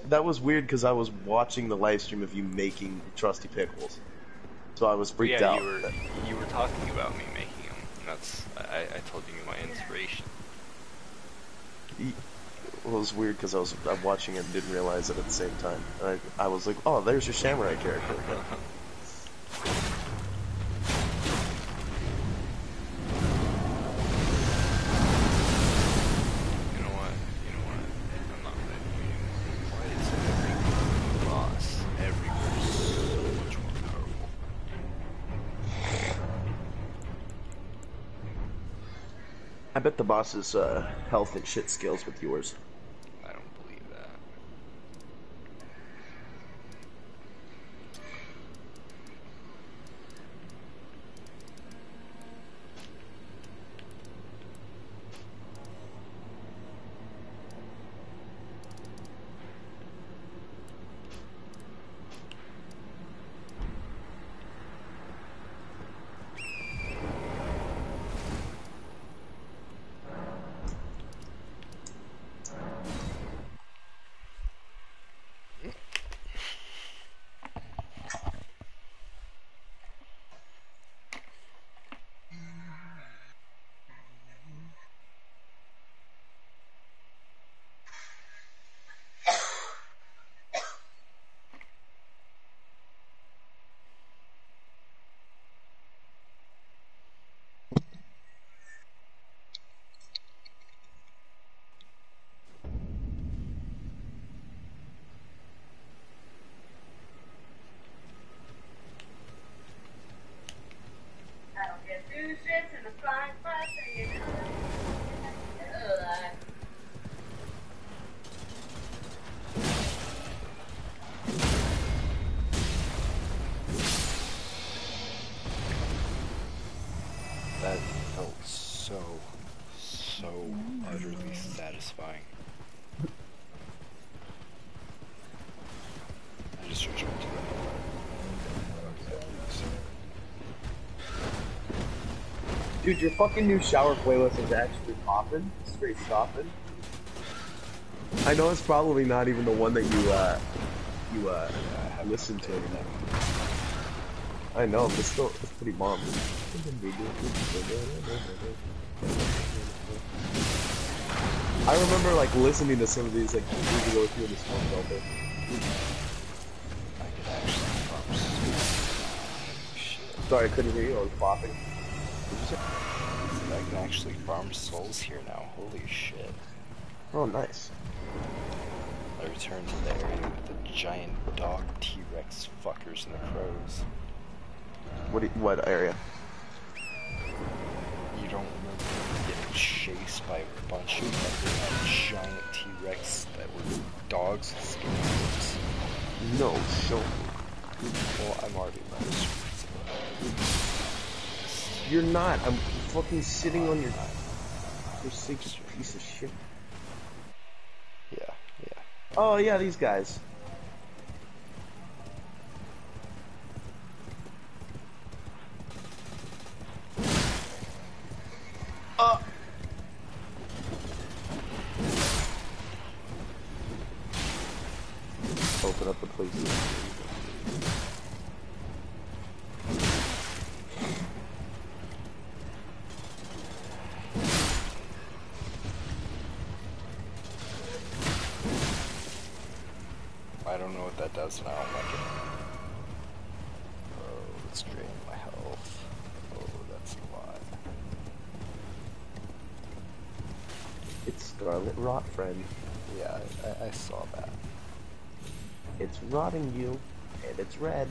that was weird because I was watching the live stream of you making trusty pickles, so I was Well, freaked yeah, out. you were talking about me making them. And that's I told you my inspiration. Well, it was weird because I'm watching it and didn't realize it at the same time. I was like, oh, there's your samurai character again. You know what? I'm not ready. Why is every boss everywhere so much more powerful? I bet the boss's health and shit scales with yours. I don't believe that. That felt so utterly satisfying. I just returned to Dude, your fucking new shower playlist is actually popping. Straight stopping. I know it's probably not even the one that you listen to anymore. I know, but still, it's pretty bomb. I remember like listening to some of these like years ago through the smoke filter. I could actually farm shit. Sorry, I couldn't hear you. I was popping. What did you say? I can actually farm souls here now. Holy shit. Oh, nice. I returned to the area with the giant dog T-Rex fuckers and the crows. What area? You don't remember getting chased by a bunch of fucking giant T-Rex that were dogs with skin? No, show. Well, I'm already running streets. You're not. I'm fucking sitting on your sick piece of shit. Yeah. Oh yeah, these guys. Open up the place. I don't know what that does and I don't like it. Oh, it's draining my health. Oh, that's a lot. It's Scarlet Rot, friend. Yeah, I saw that. It's rotting you, and it's red.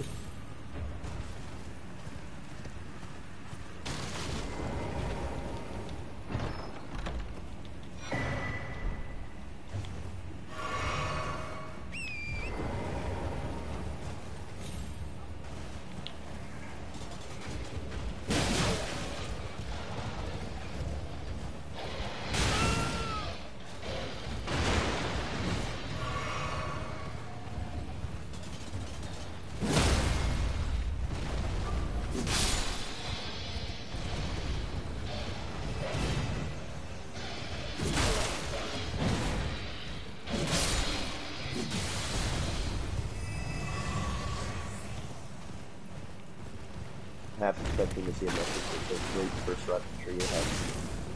half expecting to see a message with the great first rocketry you have.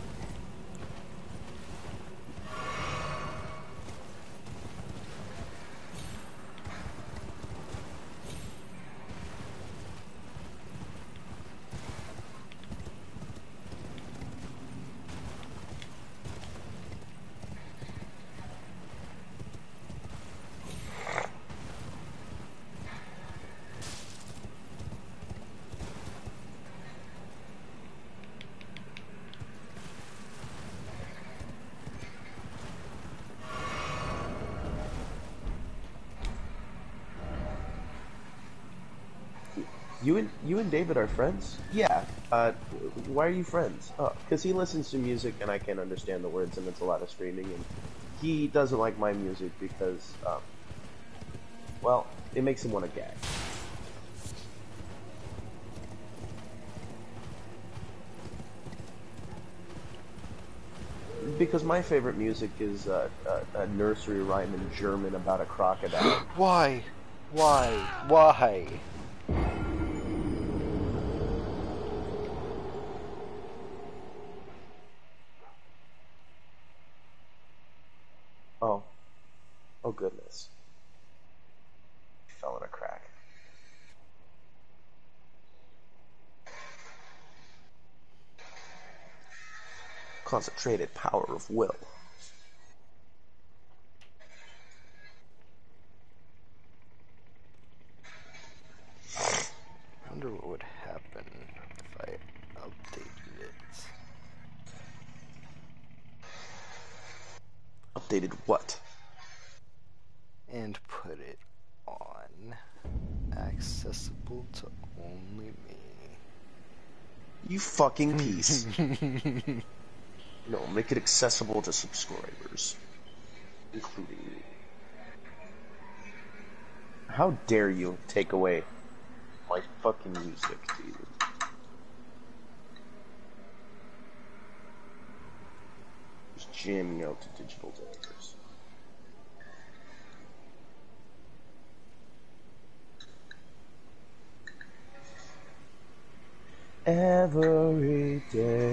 You and David are friends? Yeah. Why are you friends? Oh, because he listens to music and I can't understand the words and it's a lot of screaming, and he doesn't like my music because, well, it makes him want to gag. Because my favorite music is a nursery rhyme in German about a crocodile. Why? Why? Why? Oh. Oh goodness. He fell in a crack. Concentrated power of will. I wonder what would happen if I updated it. Updated what? And put it on accessible to only me. You fucking piece. No, make it accessible to subscribers, including me. How dare you take away my fucking music, dude? Just jamming out to digital daggers. Every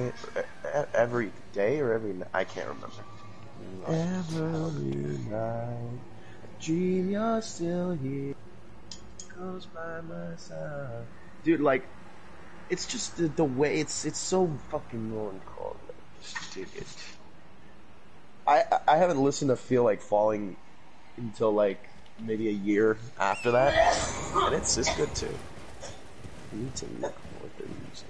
day or every night? I can't remember. Every night, I dream you're still here, close by my side. Dude, like, it's just the way it's so fucking melancholy. Dude, I haven't listened to Feel Like Falling until like maybe a year after that, and it's good too. I need to look more at their music.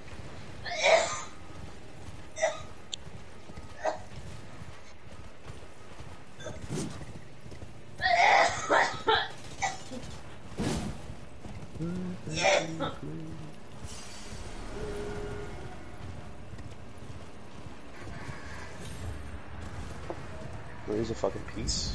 There's a fucking piece.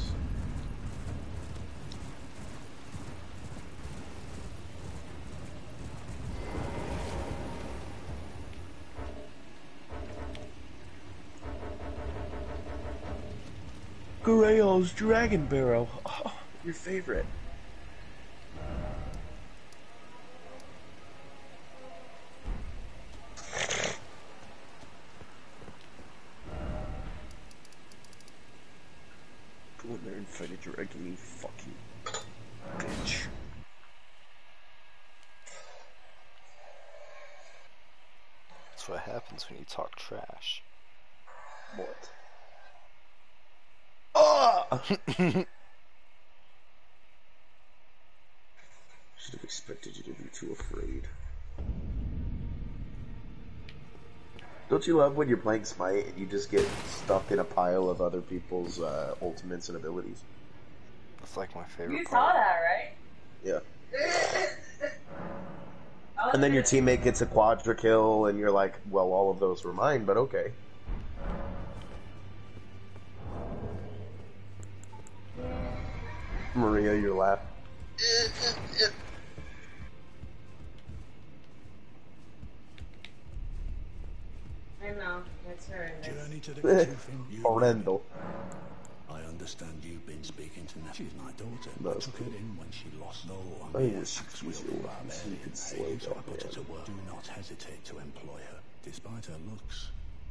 Grail's Dragon Barrel. Oh, your favorite. Go in there and fight a dragon, you fucking bitch. That's what happens when you talk trash. What? Ah! Should have expected you to be too afraid. Don't you love when you're playing Smite and you just get stuck in a pile of other people's ultimates and abilities? That's like my favorite You part. saw that, right? Yeah. And then your teammate gets a quadra kill and you're like, well, all of those were mine, but okay. Maria, your laugh. I know, it's horrendous. Journey to the cliff in Horrendo. I understand. understand you've been speaking to Nat. She's my daughter. That's I took cool. her in when she lost. Though I'm I here, wish axe she was wielding your wife, so you barbarian, could slow hey, so I that put her to down. work. Do not hesitate to employ her, despite her looks.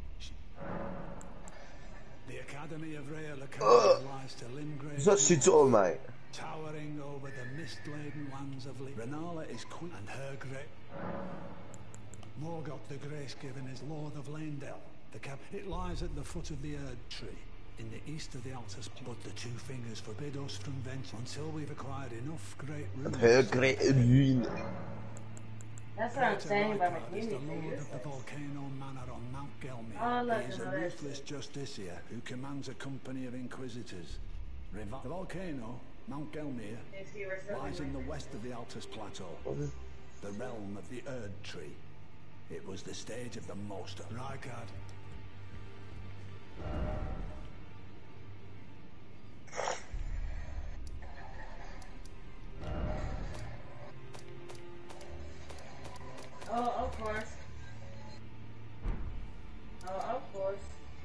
The Academy of Rhea Lacarda lies to Limgrave's That's it all, mate. towering over the mist-laden lands of Lee. Renala is queen, and her great Morgoth the Grace-given is Lord of Lanedale. It lies at the foot of the Erd tree, in the east of the Altus. But the two fingers forbid us from venture until we've acquired enough great runes. Her great rune. That's what I'm saying about my Rykard is the community lord figures. of the Volcano Manor on Mount Gelmir. Oh, look, He is a another ruthless justiciar who commands a company of inquisitors. The volcano, Mount Gelmir, lies in the west of the Altus Plateau, the realm of the Erd Tree. It was the stage of the most of Rykard. Oh, of course. Oh, of course.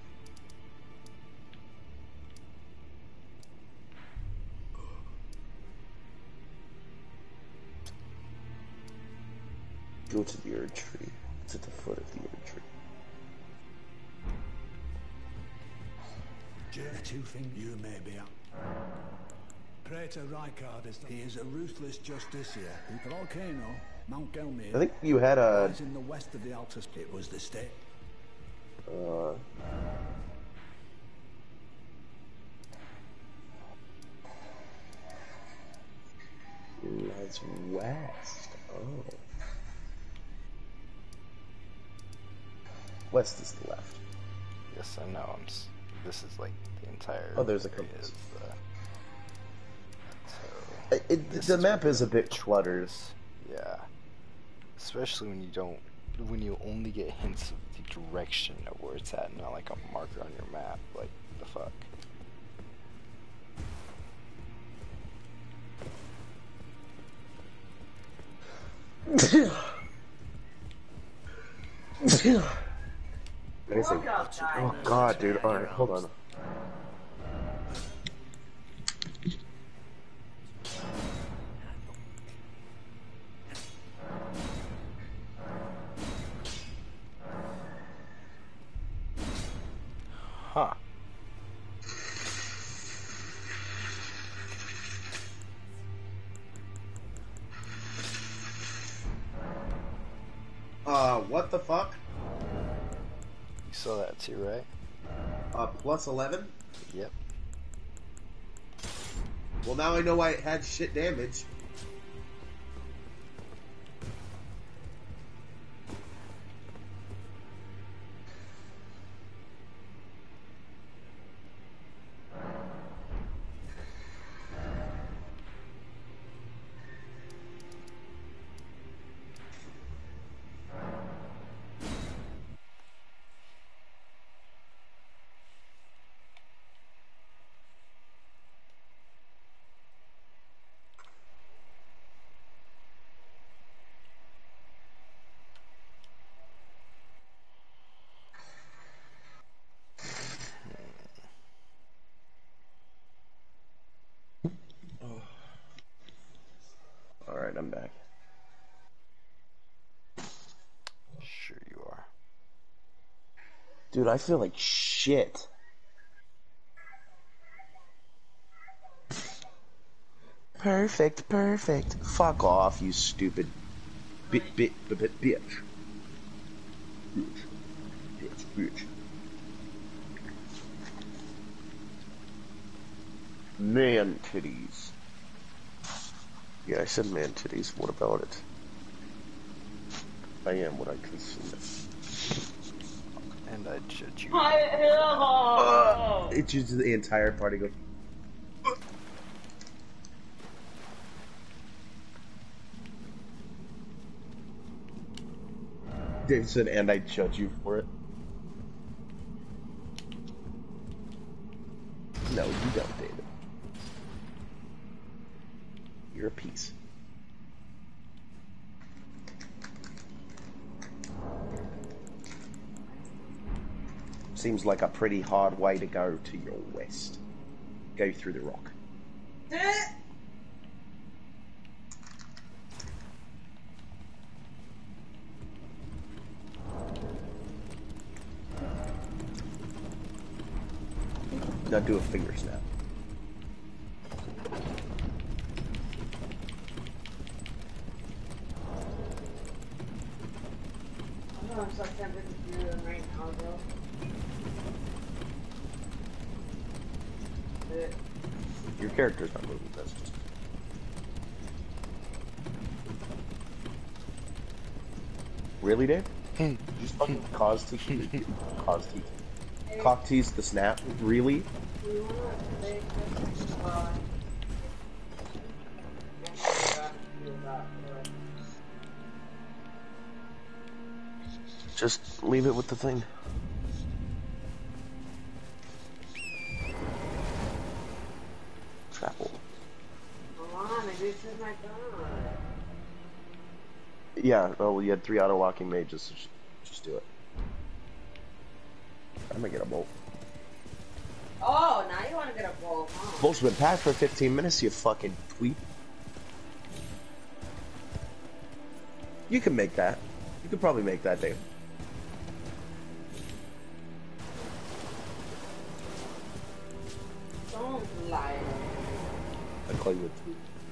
Go to the Erd tree. It's at the foot of the Erd tree. The two things you may be up. Praetor Rykard he is a ruthless justiciar who the volcano, Mount Gelmir, I think you had a. lies in the west of the Altus. It was the state. Lies west. Oh. West is the left. Yes, I know. This is like the entire. Oh, there's a area compass. This The is map where is a bit the cluttered. Yeah, especially when you only get hints of the direction of where it's at, not like a marker on your map. Like the fuck. Amazing. Oh god, dude. Alright, hold on. Huh. What the fuck? You saw that too, right? Plus 11? Yep. Well, now I know why it had shit damage. Alright, I'm back. Sure you are. Dude, I feel like shit. Perfect, perfect. Fuck off, you stupid bitch. Bitch. Man titties. Yeah, I said man titties. What about it? I am what I consume. And I'd judge you. It just the entire party goes. Dave said, and I judge you for it. No, you don't, David. You're a piece. Seems like a pretty hard way to go to your west. Go through the rock. Now do a finger snap. I'm so tempted to do them right now, bro. Your character's not moving, that's just... Really, Dave? You just fucking cock tease the snap? Really? Just leave it with the thing. Travel. Yeah, well, you had 3 auto-locking mages, so just do it. I'm gonna get a bolt. Oh, now you want to get a bolt, huh? Bolt's been packed for 15 minutes, you fucking tweet. You can make that. You could probably make that, Dave. Don't lie. I call you a tweet.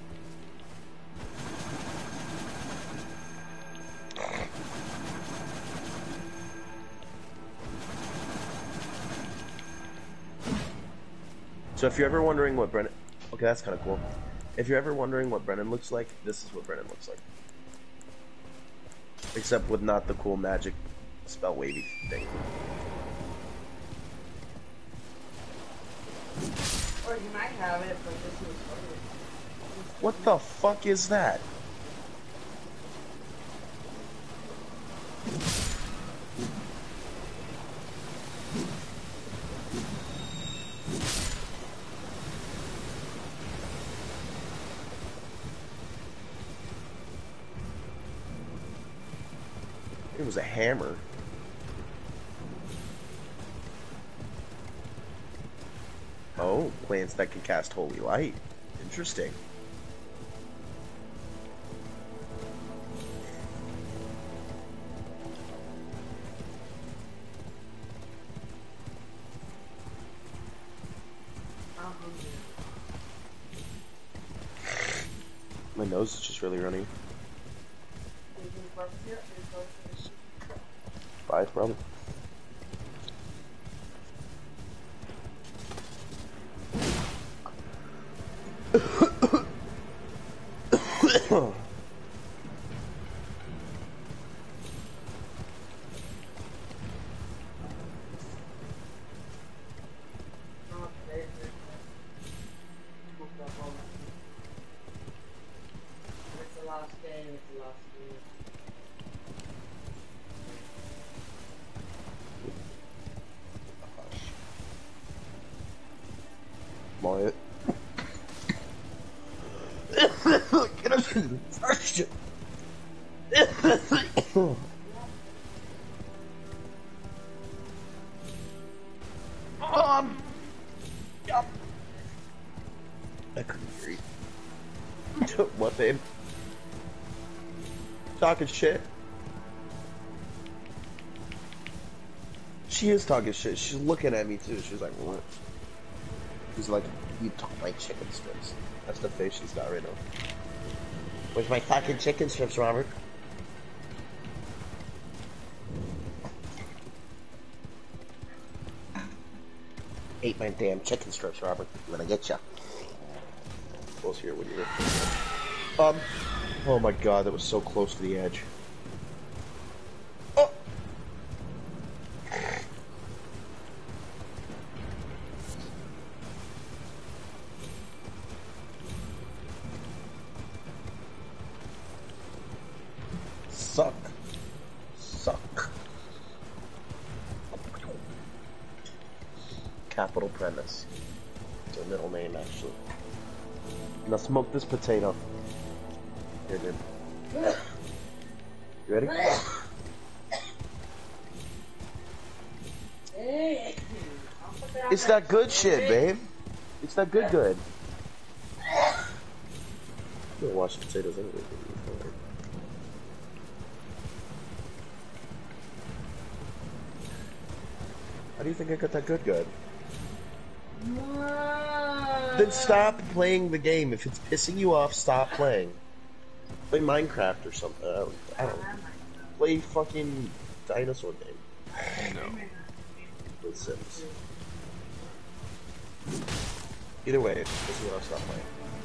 So if you're ever wondering what Brennan... Okay, that's kind of cool. If you're ever wondering what Brennan looks like, this is what Brennan looks like. Except with not the cool magic spell wavy thing. Or you might have it, but this is... What the fuck is that? It was a hammer. Oh, plants that can cast holy light. Interesting. My nose is just really running. 5 probably. It. Get us to the first. Yup. I couldn't hear you. What, babe? Talking shit? She is talking shit. She's looking at me too. She's like, what? She's like, you took my chicken strips. That's the face she's got right now. Where's my fucking chicken strips, Robert? Ate my damn chicken strips, Robert. I'm gonna get ya. Close here when you're... Oh my god, that was so close to the edge. Oh! Suck. Capital Premise. It's her middle name, actually. Now smoke this potato. Here, dude. You ready? It's that good shit, babe. It's that good. I'm gonna wash potatoes anyway. How do you think I got that good? Then stop playing the game. If it's pissing you off, stop playing. Play Minecraft or something. I don't know. Play fucking dinosaur game. No. Play Sims. Either way, if it's pissing you off, stop playing.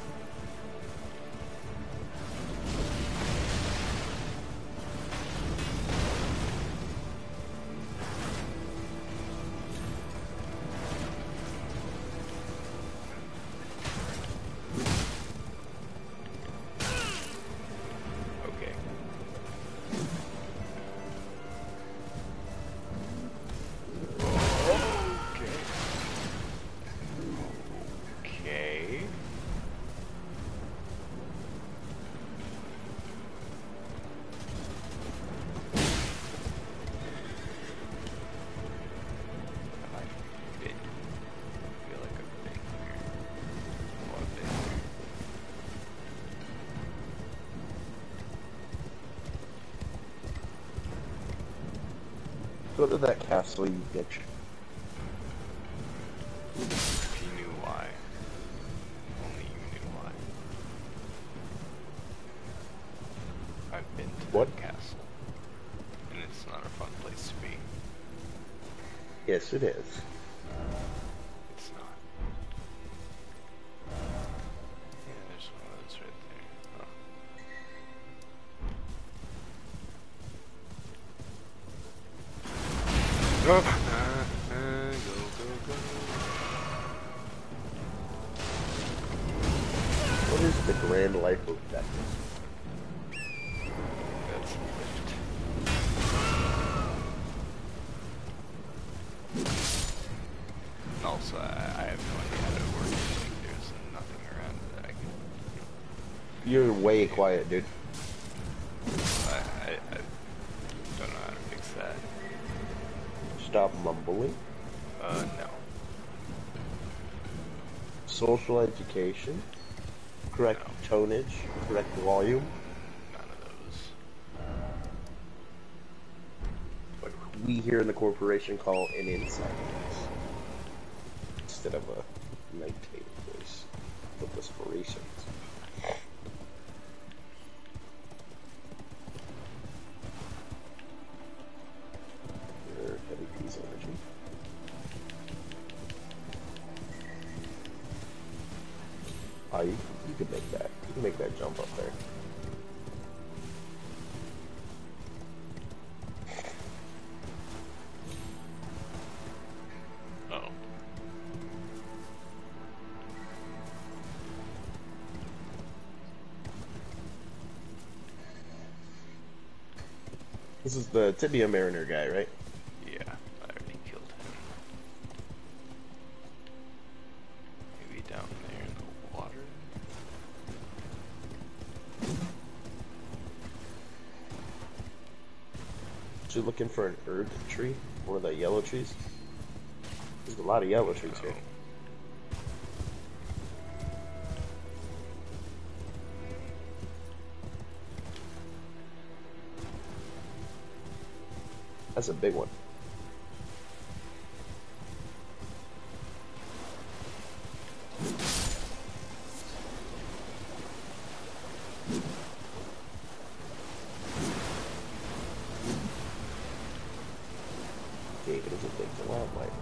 Go to that castle, you bitch. If you knew why. Only you knew why. I've been to What? that castle. And it's not a fun place to be. Yes, it is. It's not. Yeah, there's one of those right there. Oh. Go, go. What is the grand life objective? That's lift. And also, I have no idea how to work it. Like, there's nothing around that I can. You're way quiet, dude. I don't know how to fix that. Stop mumbling. No. Social education. Correct tonnage. Correct volume. None of those. What we here in the corporation call an inside voice. Instead of a nighttime voice of aspirations. Heavy piece of energy. You could make that. You can make that jump up there. Oh. This is the Tibia Mariner guy, right? Yeah, I already killed him. Maybe down there in the water? You're looking for an herb tree? One of the yellow trees? There's a lot of yellow trees here. That's a big one. David is a big wildlife.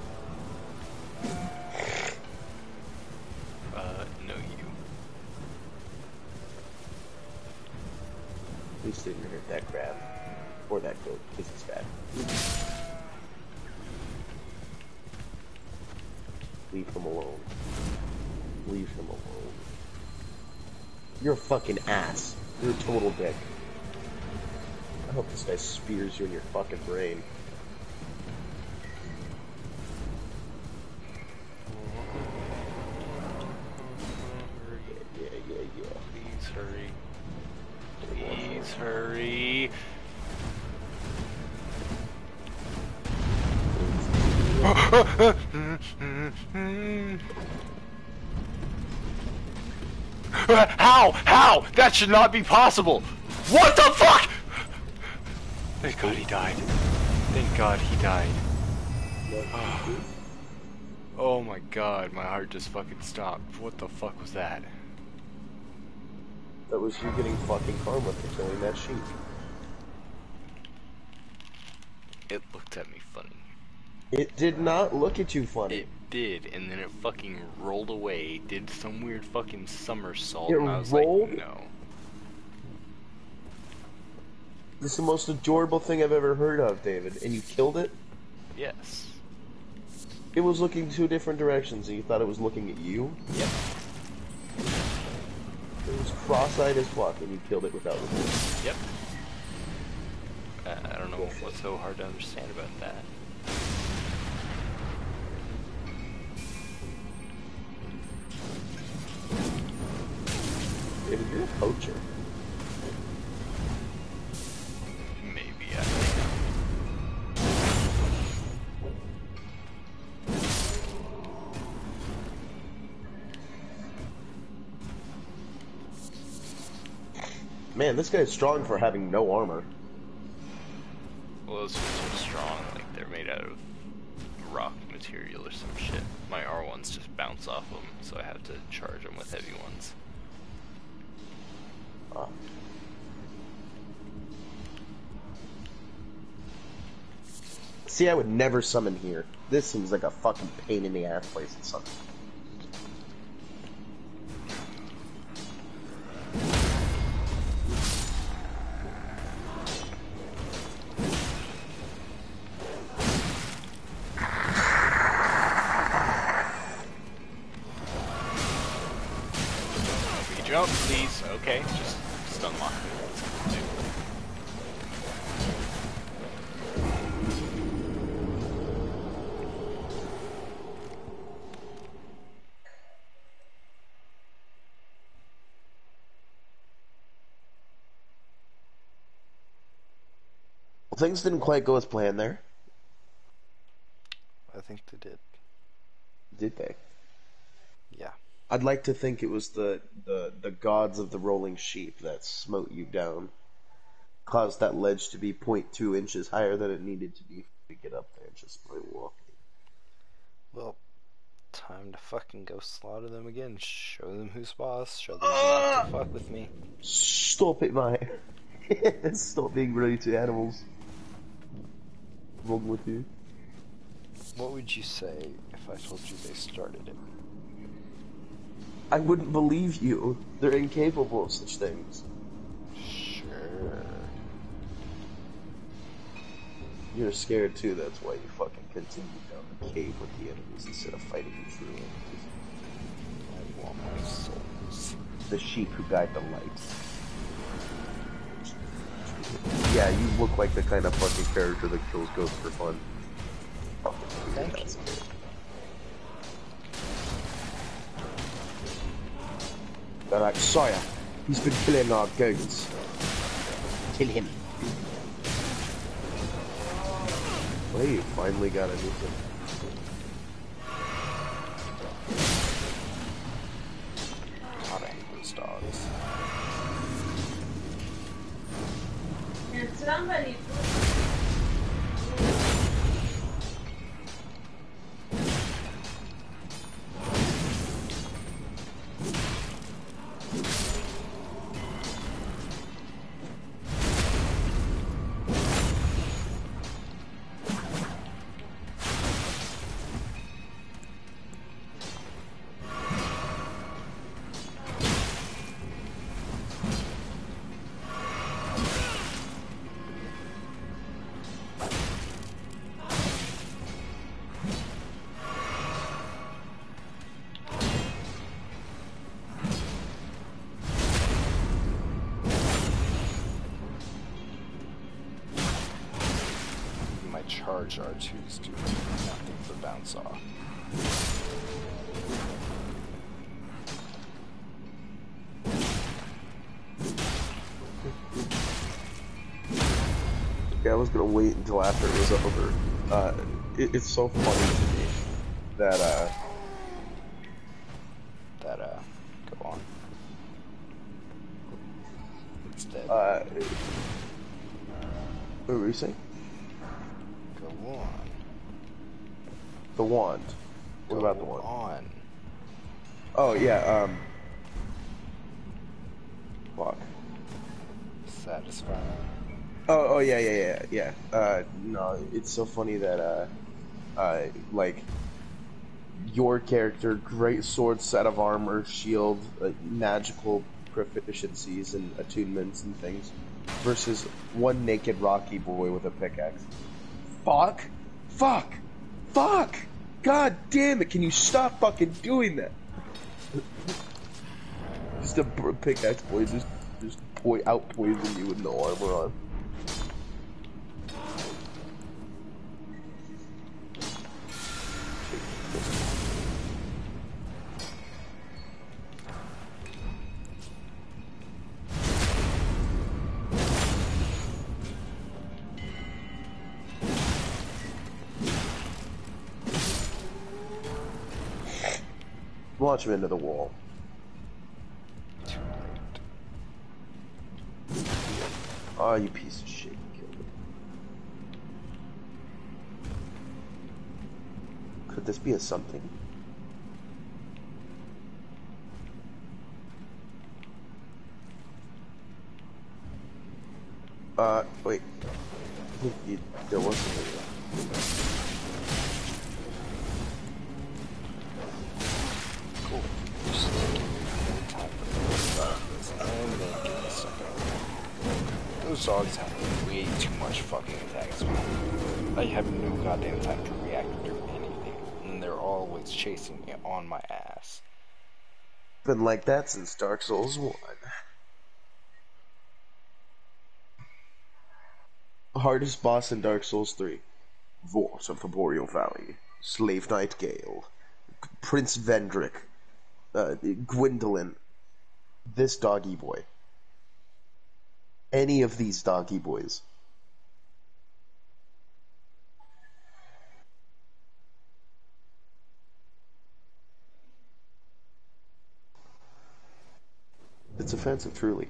No, you. Please didn't hurt that crab. Or that goat, because it's fat. Leave him alone. Leave him alone. You're a fucking ass. You're a total dick. I hope this guy spears you in your fucking brain. Yeah. Please hurry. Please hurry. How? How? That should not be possible! What the fuck?! Thank God he died. Thank God he died. Oh my God, my heart just fucking stopped. What the fuck was that? That was you getting fucking karma for killing that sheep. It looked at me funny. It did not look at you funny. It did, and then it fucking rolled away, did some weird fucking somersault, It and I was rolled? like, no. This is the most adorable thing I've ever heard of, David. And you killed it? Yes. It was looking two different directions, and you thought it was looking at you? Yep. It was cross-eyed as fuck, and you killed it without remorse. Yep. I don't know what's so hard to understand about that. David, you're a poacher. Maybe, I don't know. Man, this guy's strong for having no armor. Well, those ones are strong, like they're made out of rock material or some shit. My R1s just bounce off them, so I have to charge them with heavy ones. See, I would never summon here. This seems like a fucking pain in the ass place to summon. Jump, please. Okay, just stun lock me. Well, things didn't quite go as planned there. I think they did. Did they? Yeah. I'd like to think it was the gods of the rolling sheep that smote you down. Caused that ledge to be 0.2 inches higher than it needed to be to get up there just by walking. Well, time to fucking go slaughter them again. Show them who's boss. Show them not to fuck with me. Stop it, mate. Stop being rude to animals. Wrong with you? What would you say if I told you they started it? I wouldn't believe you. They're incapable of such things. Sure. You're scared too, that's why you fucking continue down the cave with the enemies instead of fighting the true enemies. I want my souls. The sheep who guide the light. Yeah, you look like the kind of fucking character that kills ghosts for fun. Thank you. They're like, Sire, he's been killing our goats. Kill him. Well, you finally got anything. God, I hate those dogs. And somebody Charge R2s do nothing for bounce off. Okay, I was gonna wait until after it was over. It's so funny to me that go on. It's dead. What were you saying? Go on. The wand. What Go about the wand? on. Oh, yeah, fuck. Satisfying. Oh, yeah. No, it's so funny that, like, your character, great sword, set of armor, shield, magical proficiencies and attunements and things, versus one naked rocky boy with a pickaxe. Fuck! God damn it, can you stop fucking doing that? Just a pickaxe boy just out-poison you with no armor on. Launch him into the wall. Too late. Oh, you piece of shit, you killed him. Could this be a something? Wait. I think there was something. Cool. Just give me more time for this and then give me something. Those dogs have way too much fucking attack speed. I have no goddamn time to react or do anything, and they're always chasing me on my ass. Been like that since Dark Souls 1. Hardest boss in Dark Souls 3. Vort of the Boreal Valley. Slave Knight Gale. Prince Vendrick. Gwendolyn. This doggy boy. Any of these doggy boys. It's offensive, truly.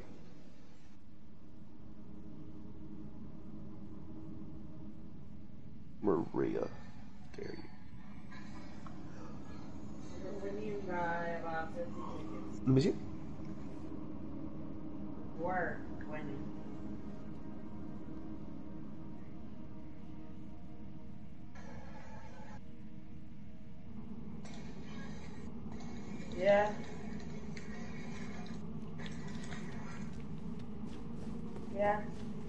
Maria. Dare you. When you buy about 50 tickets. Let me see. Work. Winning. Yeah. Yeah.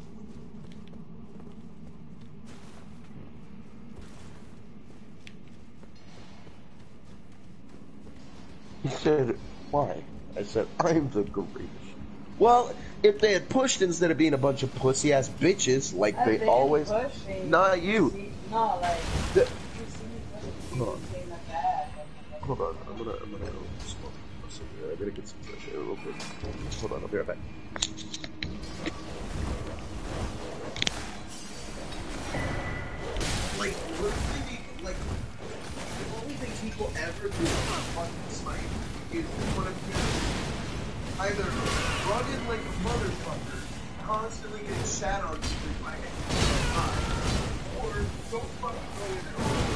He said, why? I said, I'm the greatest. Well, if they had pushed instead of being a bunch of pussy-ass bitches, like they always... Pushing. Not you. No, like... The... You see me pushing Hold on. in the bag. Hold on, I'm gonna go smoke. I gotta get some fresh air real quick. Hold on, I'll be right back. Like, the only thing people ever do on fucking Smite is put a either run in like a motherfucker, constantly getting shat on street by or don't fucking go in at all.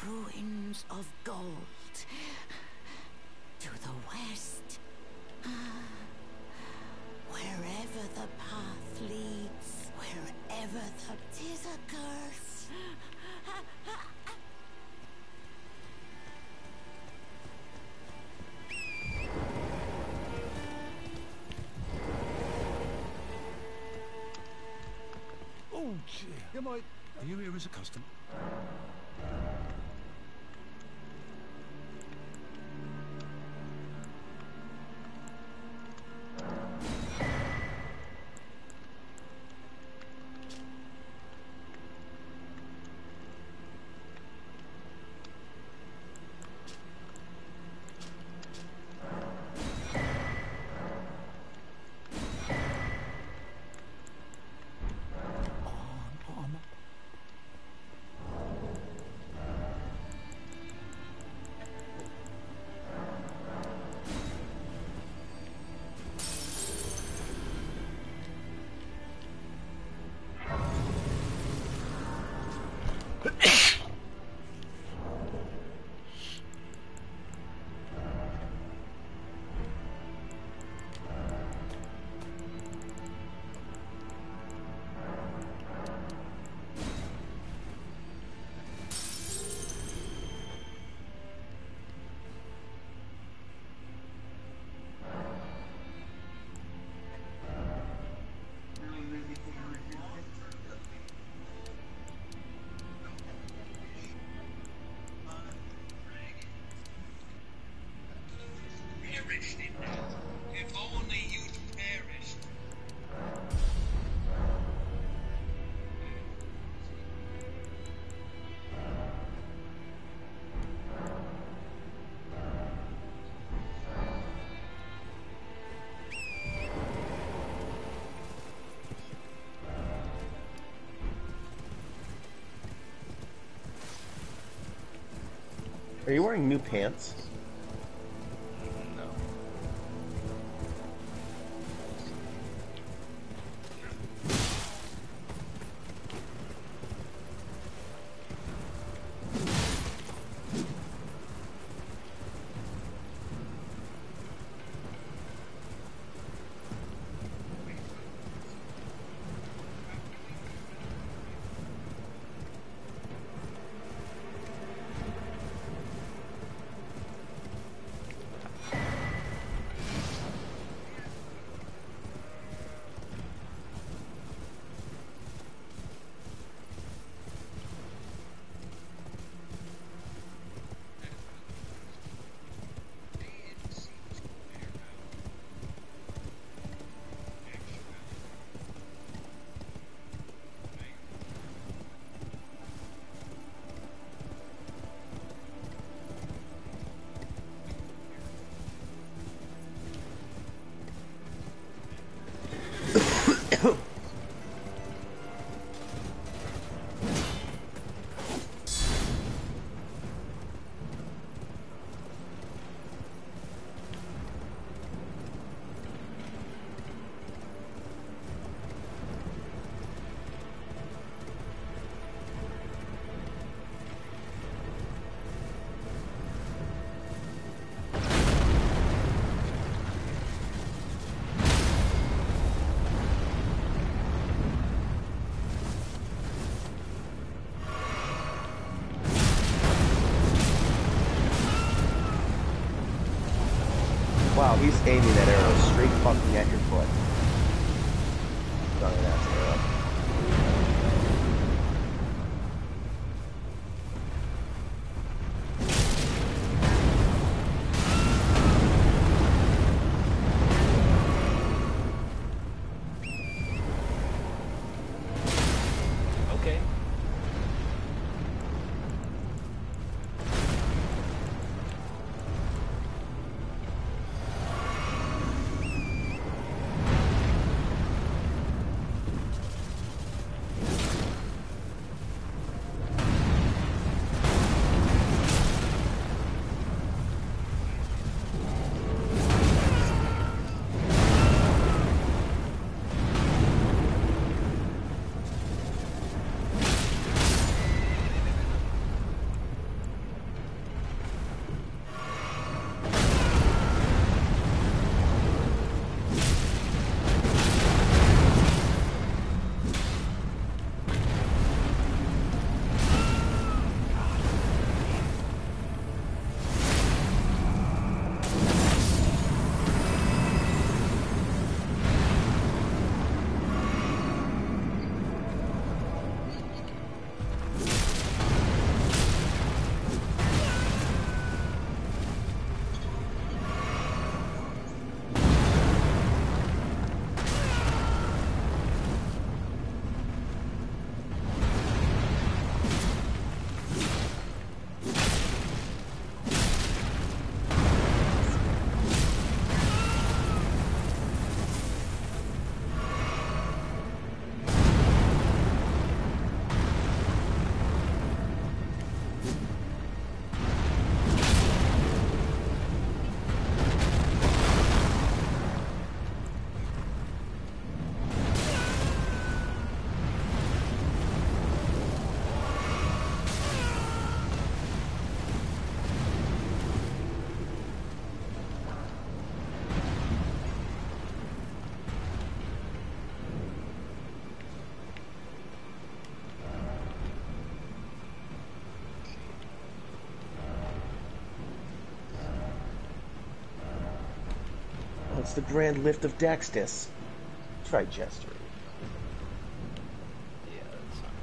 ruins of gold. To the west. Wherever the path leads, wherever the... 'Tis a curse. Oh, gee. You might... Are you here as a customer? Are you wearing new pants? No. Wow, he's aiming that arrow straight fucking at your foot. Darn ass arrow. Okay. It's the grand lift of Daxtus. Try gesturing. Yeah, that's not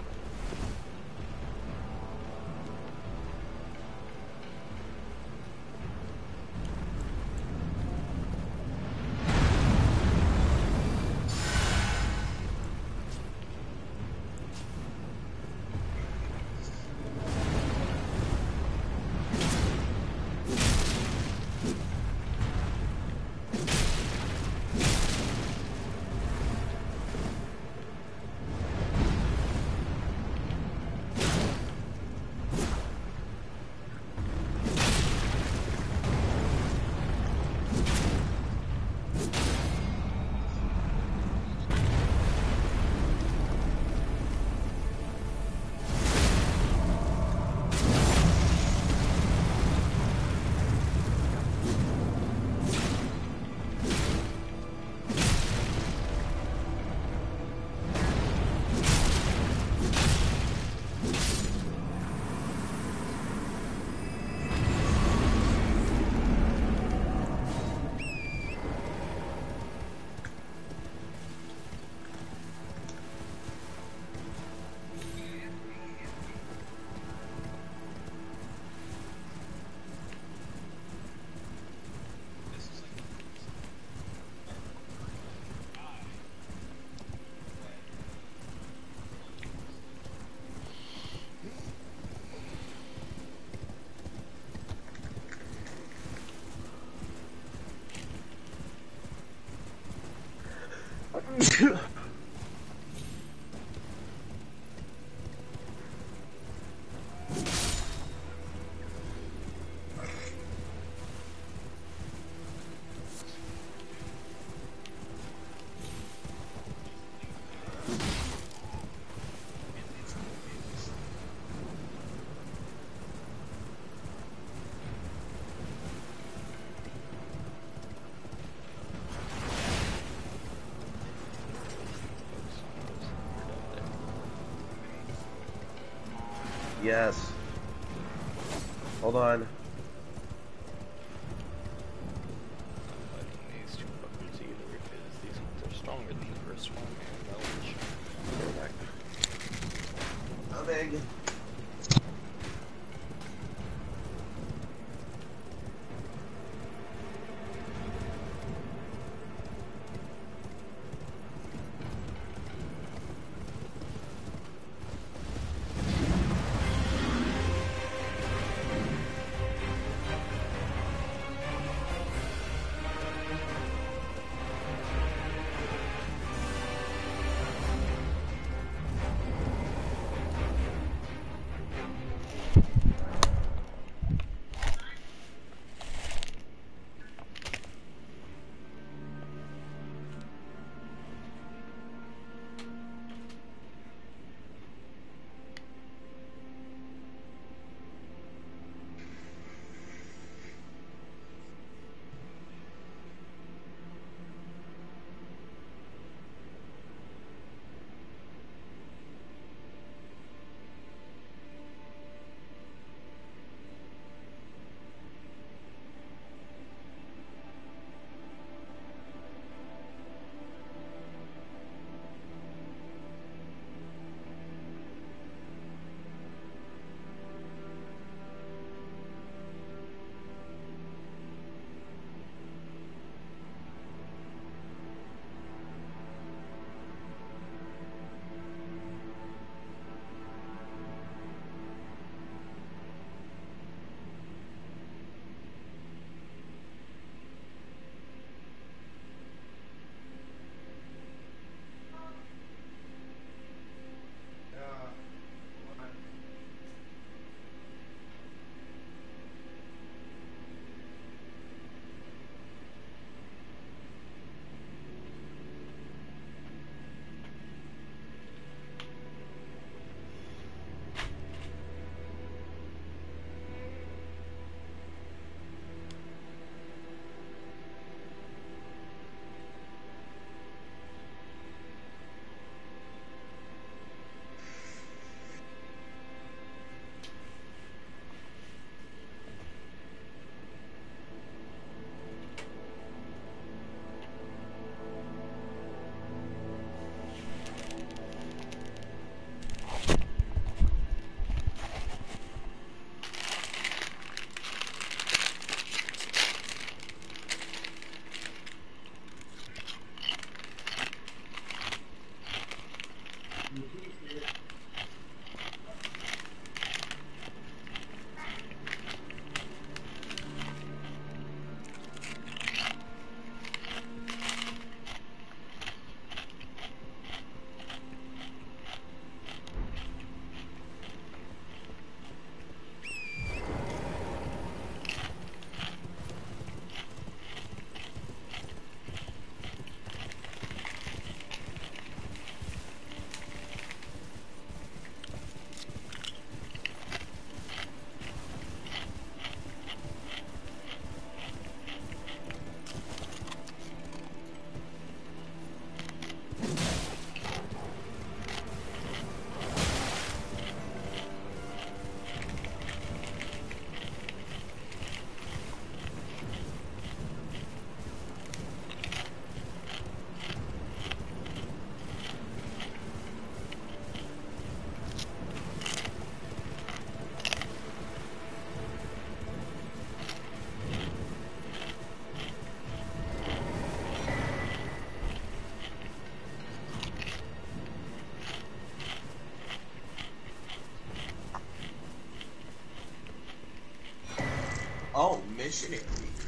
Yes. Hold on. fighting these two fuckers either because these ones are stronger than the first one and knowledge. Coming. Oh, missionary.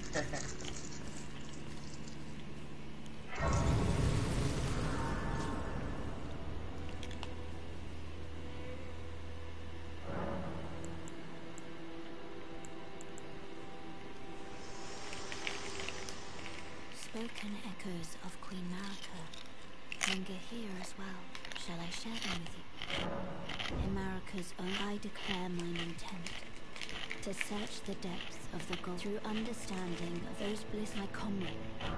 Spoken echoes of Queen Marika linger here as well. Shall I share them with you? In Marika's own, I declare mine intent to search the depths of the gold through understanding of those bliss my comrade.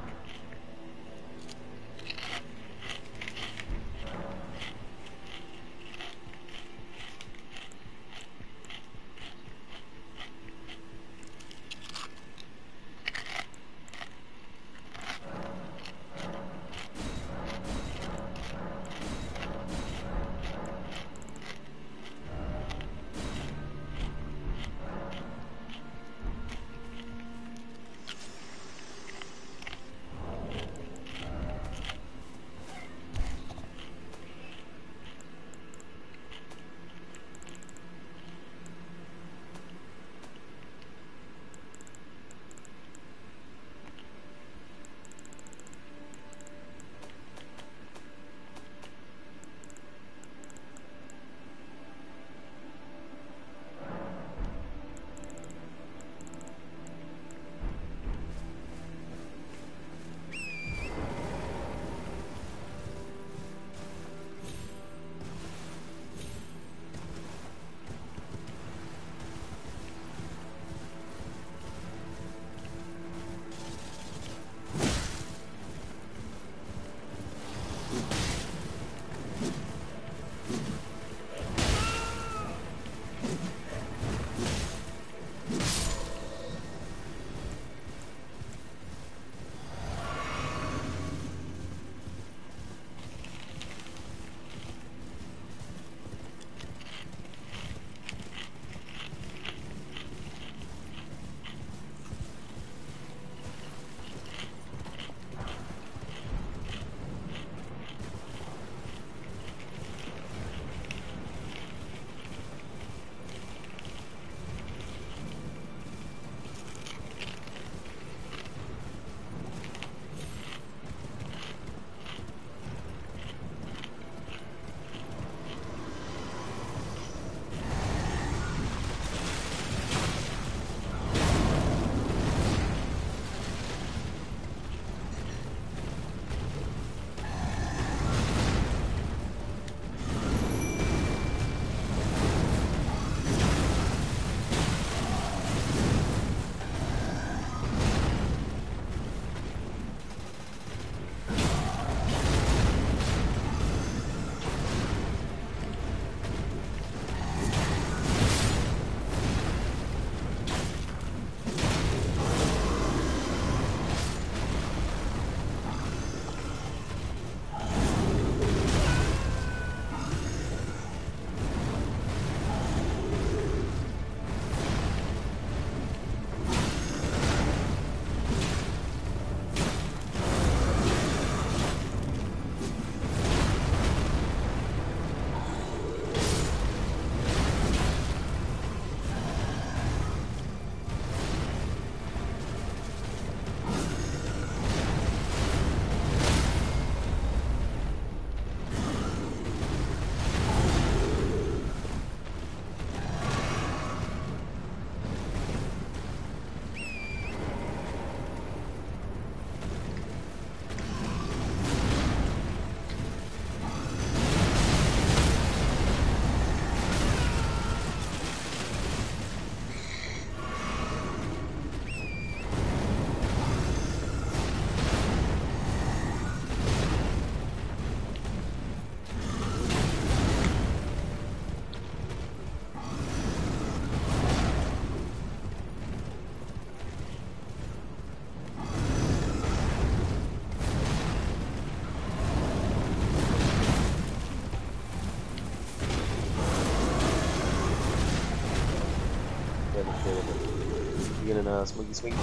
Smoky Smoky.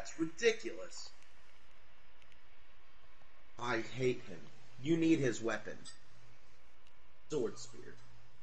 That's ridiculous. I hate him. You need his weapon. Sword spear.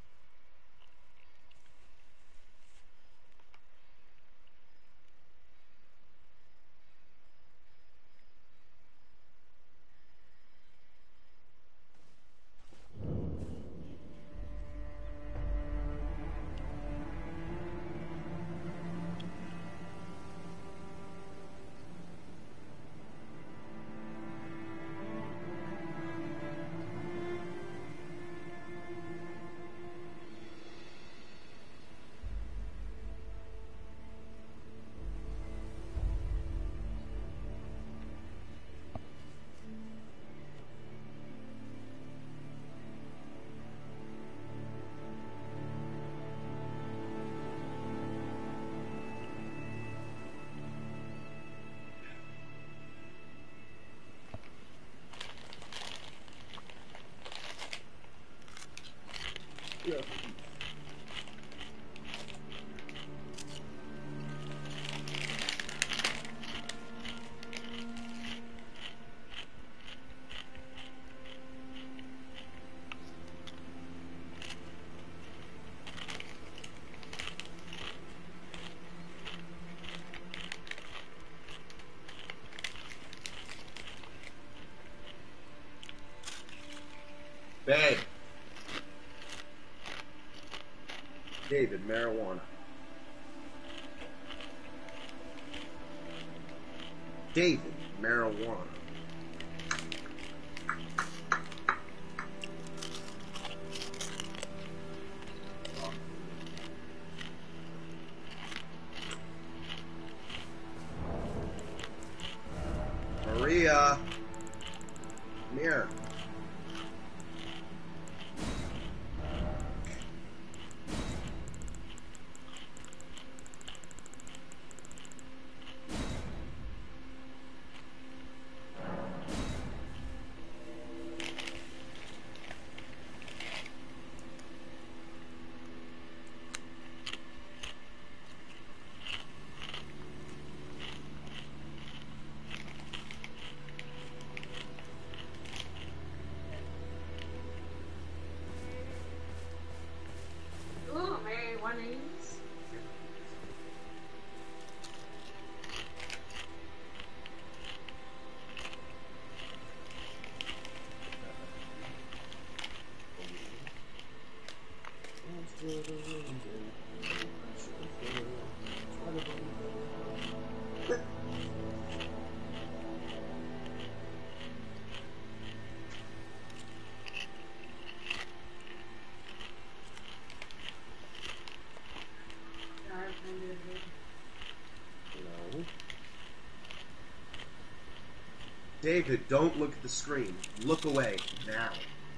Yeah. Babe. David, marijuana. David, marijuana. Maria. Come here. Ooh, Mary, one of these. No. David, don't look at the screen. Look away, now.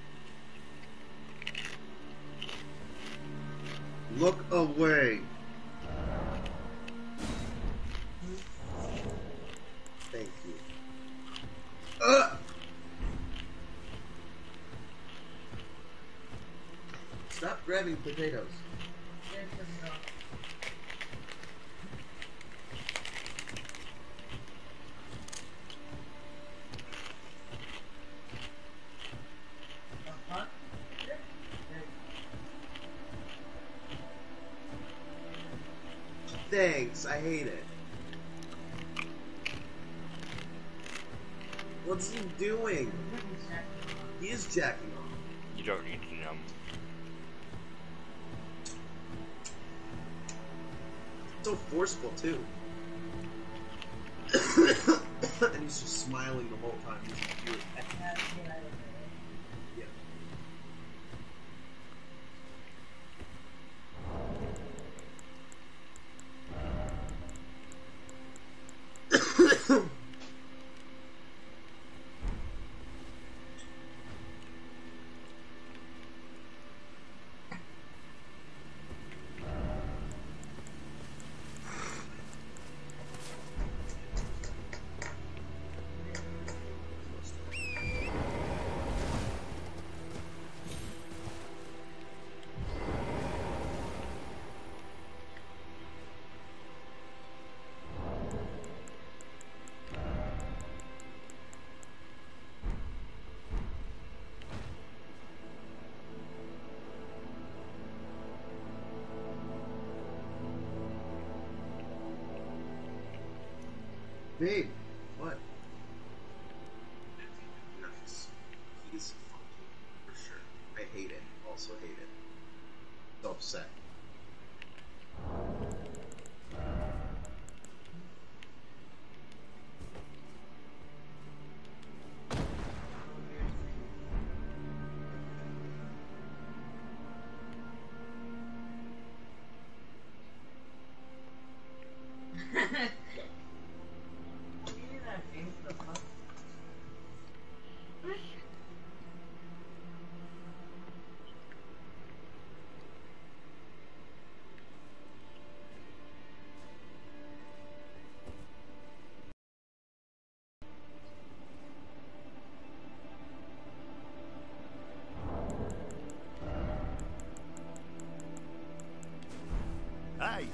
Look away. Thank you. Stop grabbing potatoes. Thanks, I hate it. What's he doing? He is jacking off. You don't need to know. So forceful, too. And he's just smiling the whole time. He's like, yeah. Babe, what? Nice. He's funky, for sure. I hate it. Also hate it. So upset. Hey!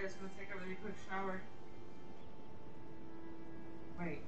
I was gonna take a really quick shower. Wait.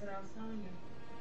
what I was telling you.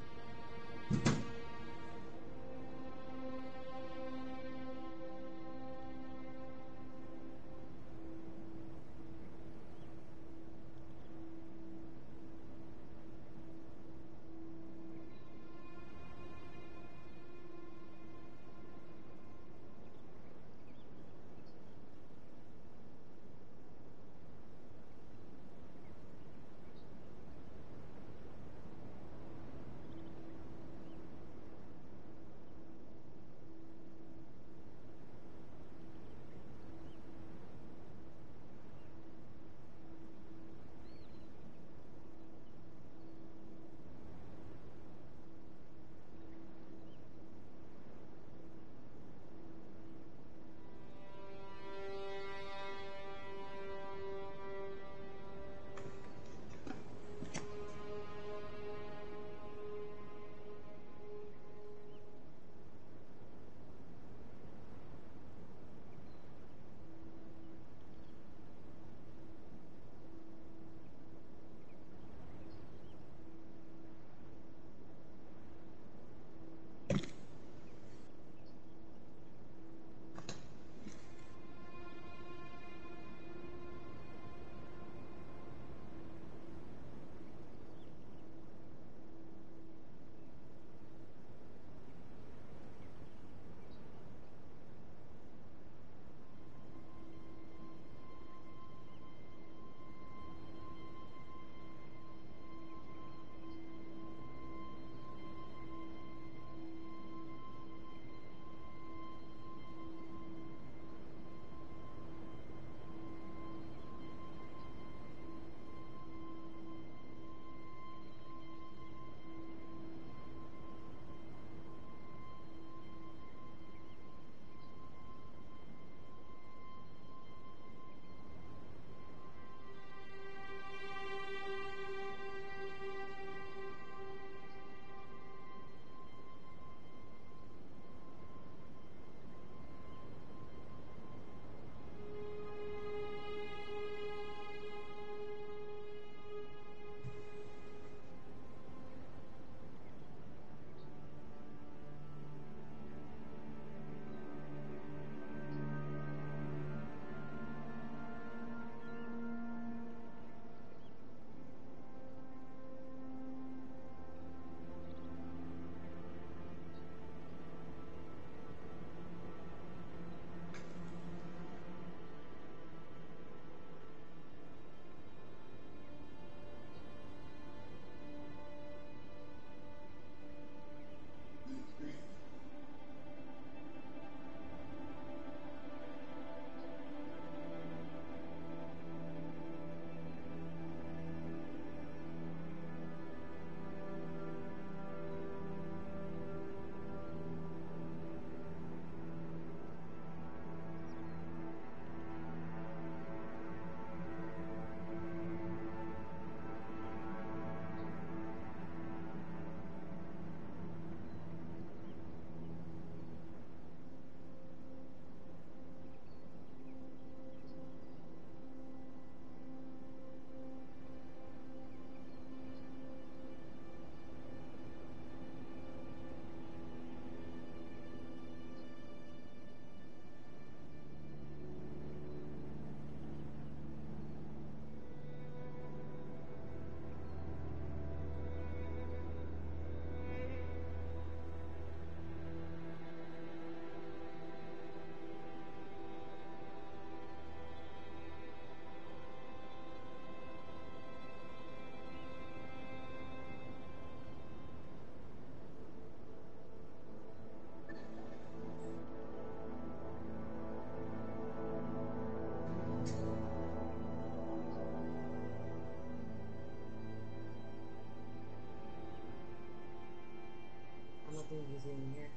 I don't think he's in here.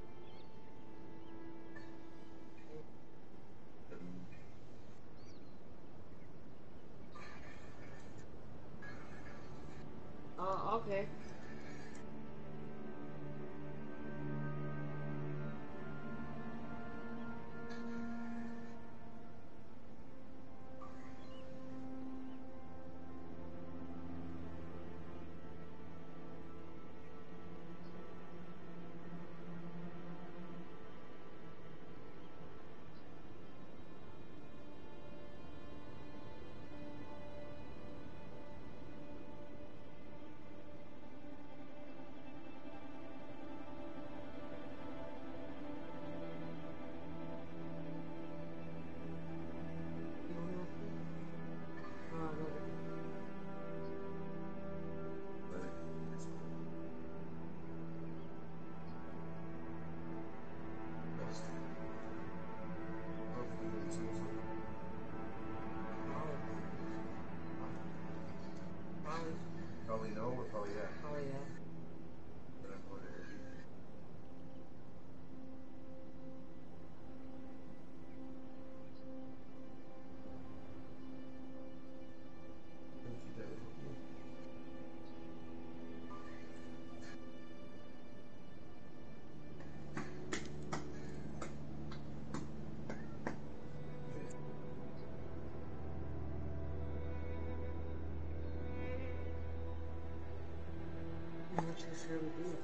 Oh, okay. Probably no or probably yeah. Oh yeah. But I'm going energy. I'm not too sure we do.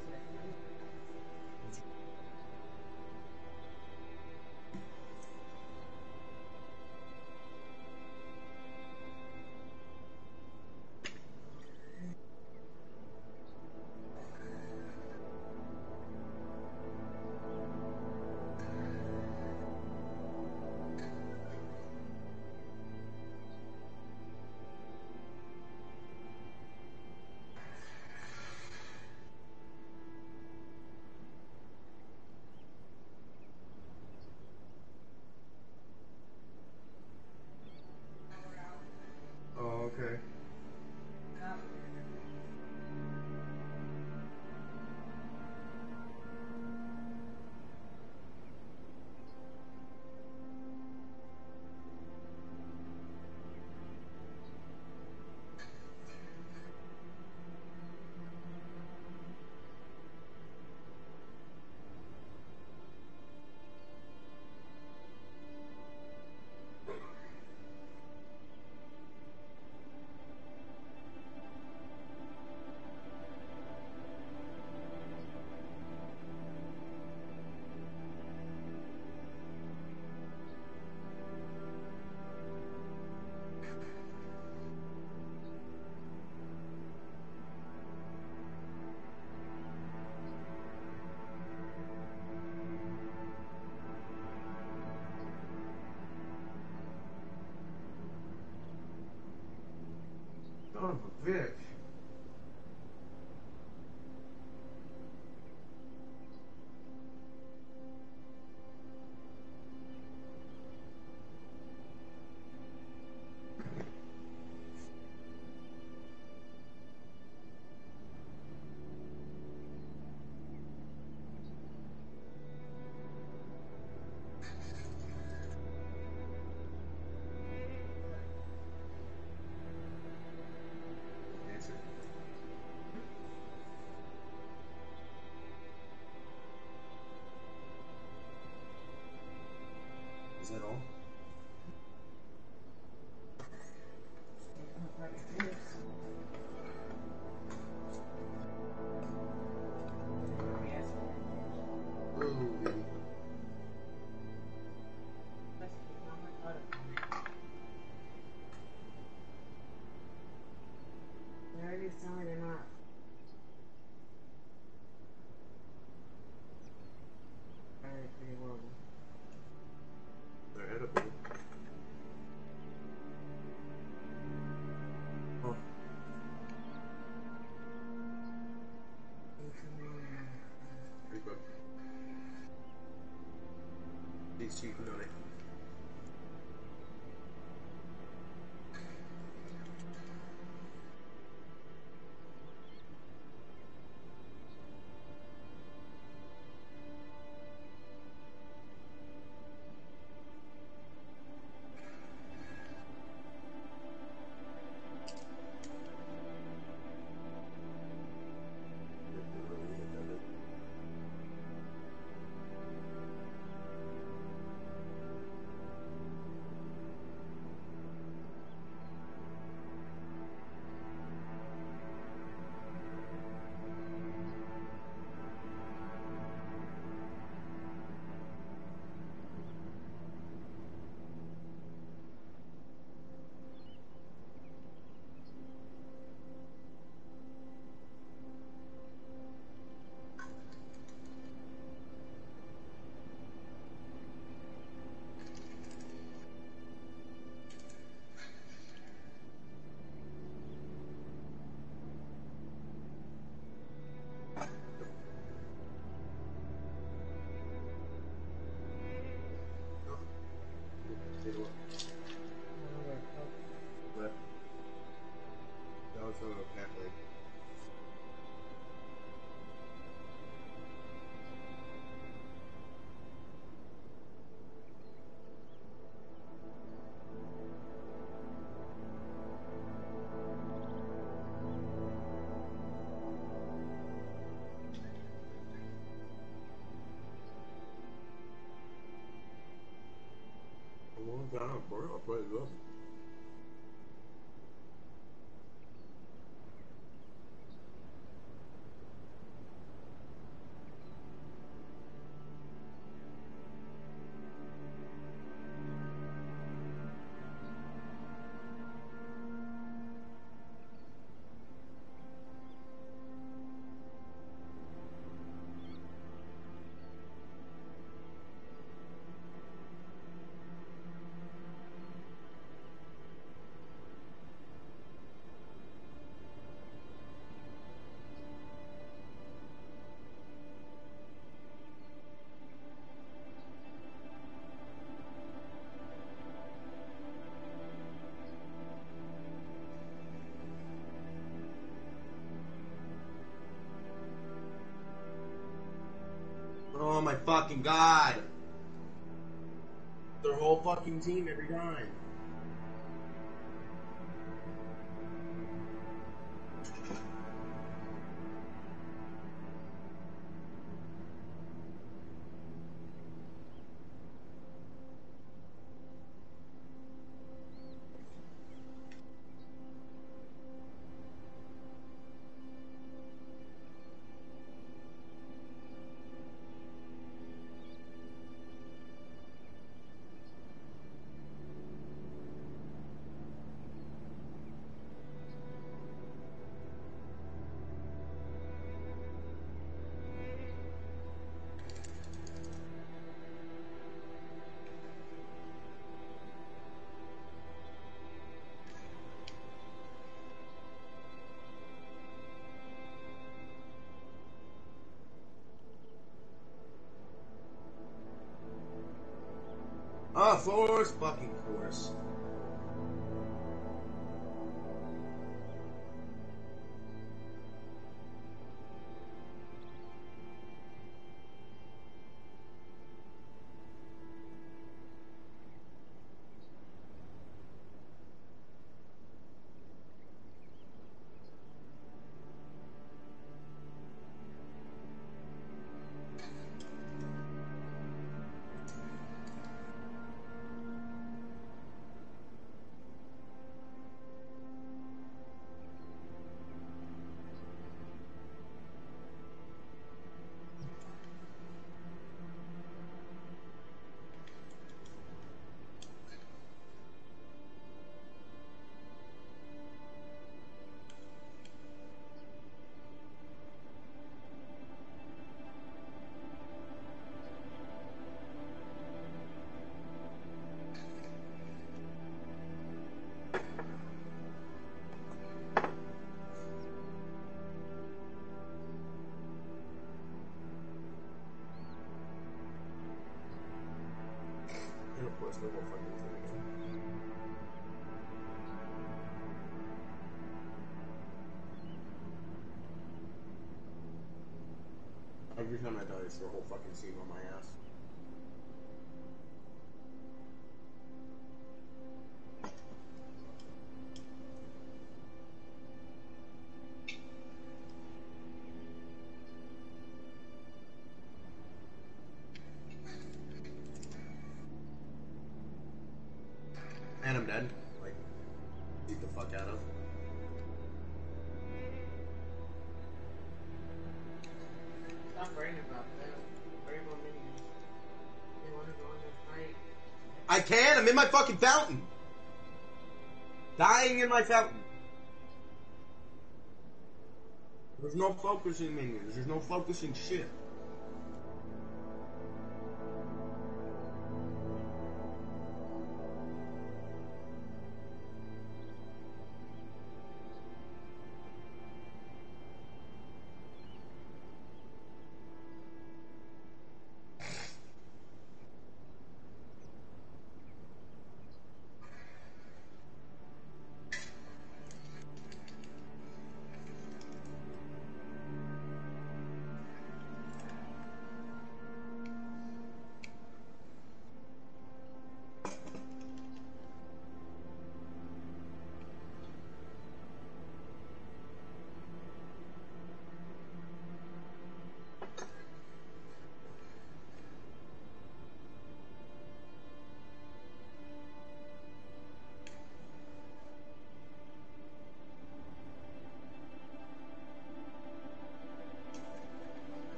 Oh, okay. Son of a bitch. Answer. Is that all? Ooh. Where are you selling or not? Probably pretty horrible. They're edible. Oh. Facebook. He's cheating on it. Left. That was a cat leg. Oh, for real, pretty good. Oh my fucking god! Their whole fucking team every time. Ah, Floor's fucking course. And of course, the whole fucking thing again. Every time I die, it's the whole fucking scene on my ass. And I'm dead. Like, beat the fuck out of. Stop worrying about them. Worry about minions. They want to go in and fight. I can! I'm in my fucking fountain! Dying in my fountain. There's no focusing minions. There's no focusing shit.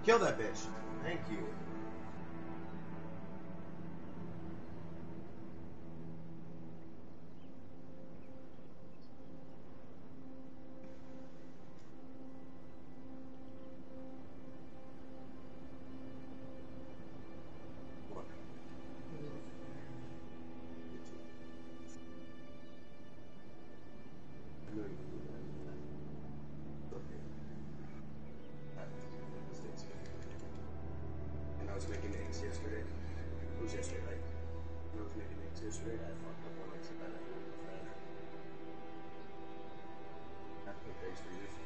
Kill that bitch. Thank you. What? I know you can do that. Okay. Mistakes. And I was making eggs yesterday. It was yesterday, right? When I was making eggs yesterday, I fucked up one eggs and I threw it in the trash. I cooked eggs for years.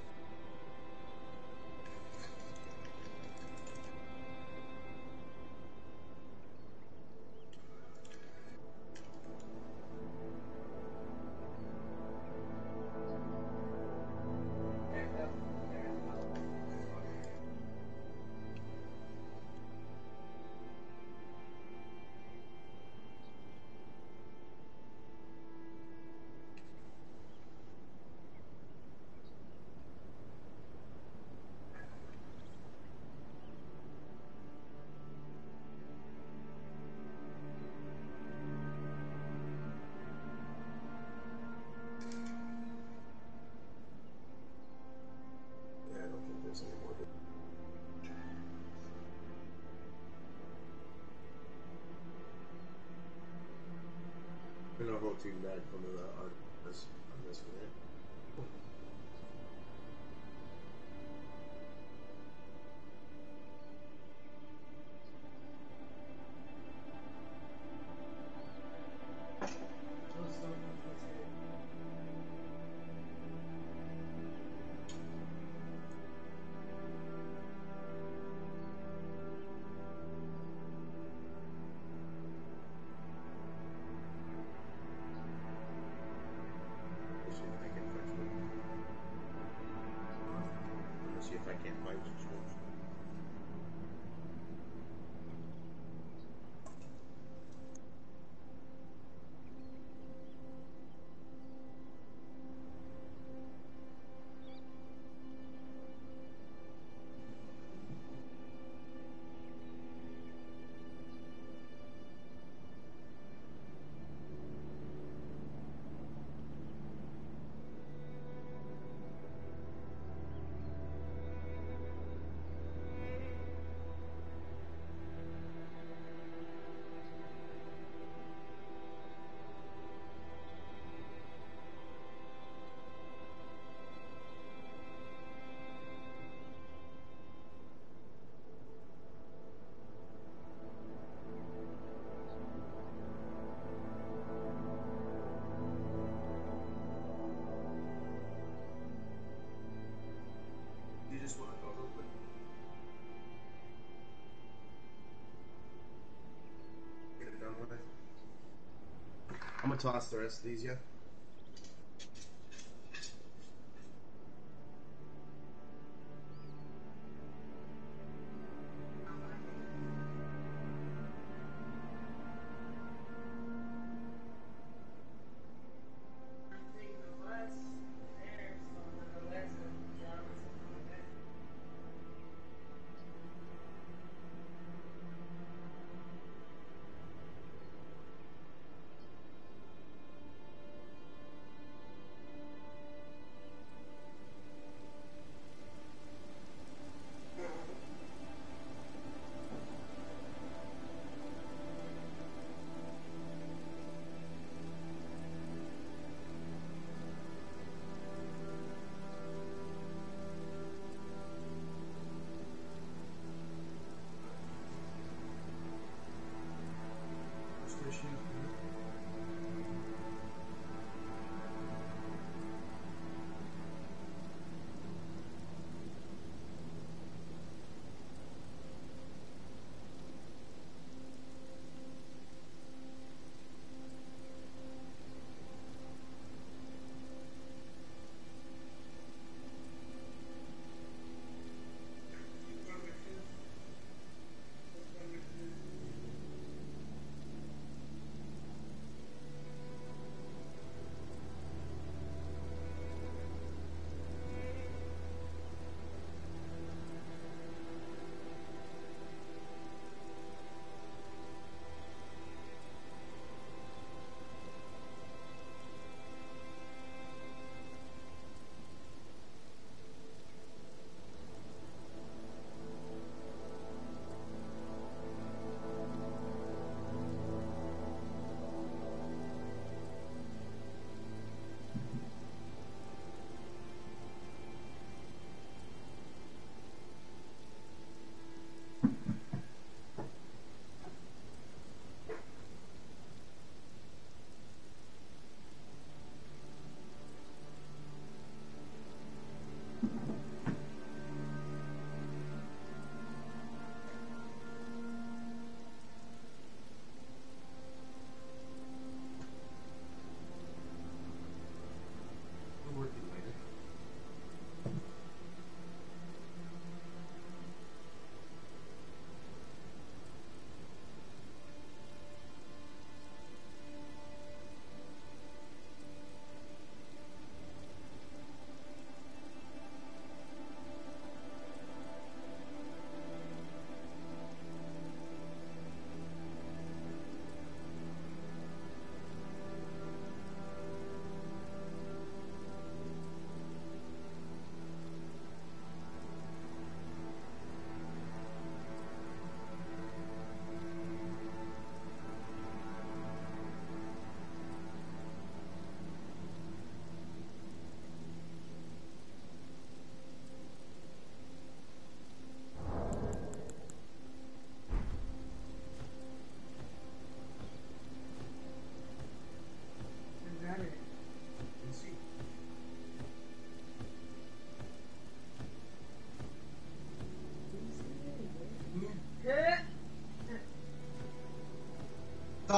Yeah, I don't think there's any more. I'm gonna hold too bad from the art on this one. Let's see if I can find it. Let's see if I can't find it. You just want to go real quick. Get it done with it. I'm gonna toss the rest of these, yeah?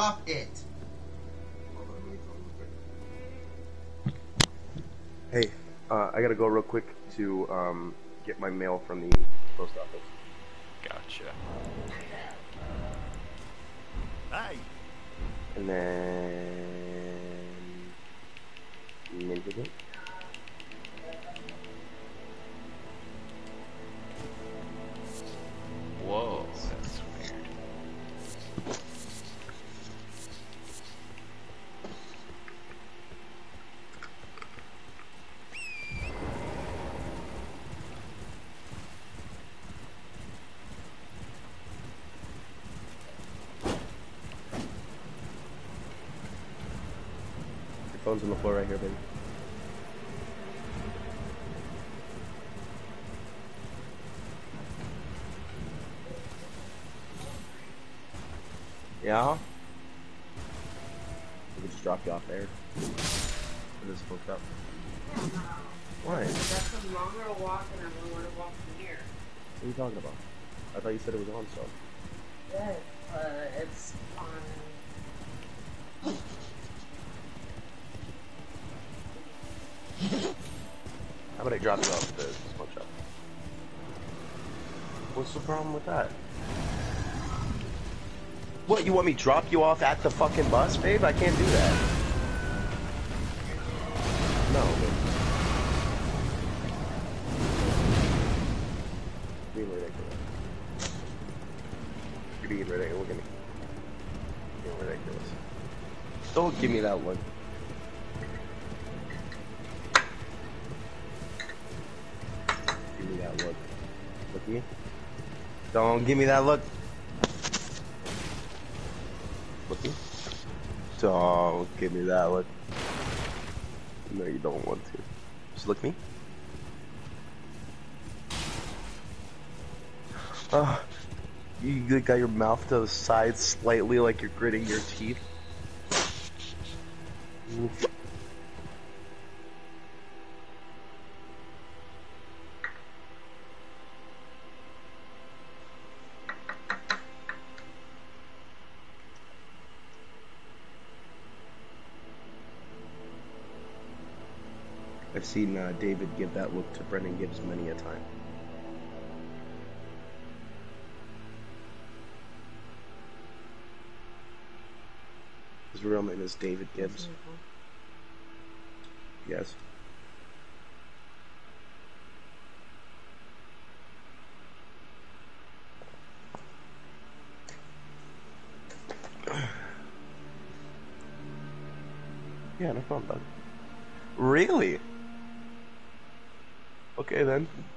Drop it. Hey, I gotta go real quick to get my mail from the post office. Gotcha. Hey! And then... maybe it. Whoa, that's weird. Your phone's on the floor right here, baby. Yeah? We could just drop you off there. It is booked up. Why? That's a longer walk than I want to walk from here. What are you talking about? I thought you said it was on still. Yes, it's on. How about I drop you off the smoke shop? What's the problem with that? What, you want me to drop you off at the fucking bus, babe? I can't do that. No, babe. Being ridiculous. You're being ridiculous. Look at me. Being ridiculous. Don't give me that look. Give me that look. Look at me. Don't give me that look. Look at me. Don't give me that look. No, you don't want to. Just look at me. You got your mouth to the side slightly like you're gritting your teeth. I've seen David give that look to Brendan Gibbs many a time. His real name is David Gibbs. Yes. Yeah, no problem, bud. Really? Okay then.